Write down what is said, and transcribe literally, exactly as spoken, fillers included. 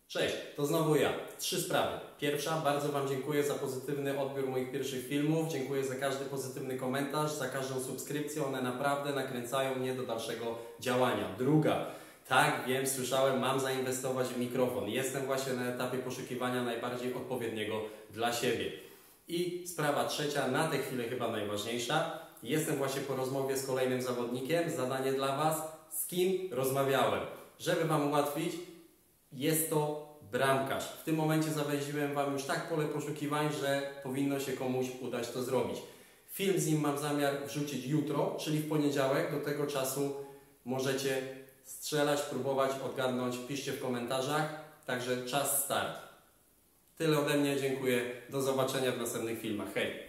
Cześć, to znowu ja. Trzy sprawy. Pierwsza, bardzo Wam dziękuję za pozytywny odbiór moich pierwszych filmów. Dziękuję za każdy pozytywny komentarz, za każdą subskrypcję. One naprawdę nakręcają mnie do dalszego działania. Druga, tak, wiem, słyszałem, mam zainwestować w mikrofon. Jestem właśnie na etapie poszukiwania najbardziej odpowiedniego dla siebie. I sprawa trzecia, na tę chwilę chyba najważniejsza. Jestem właśnie po rozmowie z kolejnym zawodnikiem. Zadanie dla Was, z kim rozmawiałem. Żeby Wam ułatwić, jest to bramkarz. W tym momencie zawęziłem Wam już tak pole poszukiwań, że powinno się komuś udać to zrobić. Film z nim mam zamiar wrzucić jutro, czyli w poniedziałek. Do tego czasu możecie strzelać, próbować, odgadnąć. Piszcie w komentarzach. Także czas start. Tyle ode mnie. Dziękuję. Do zobaczenia w następnych filmach. Hej!